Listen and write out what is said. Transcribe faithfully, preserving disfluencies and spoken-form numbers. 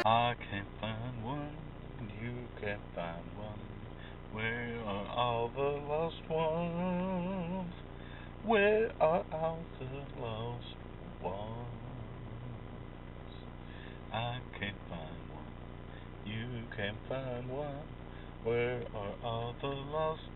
I can't find one, you can't find one. Where are all the lost ones? Where are all the lost ones? I can't find one, you can't find one. Where are all the lost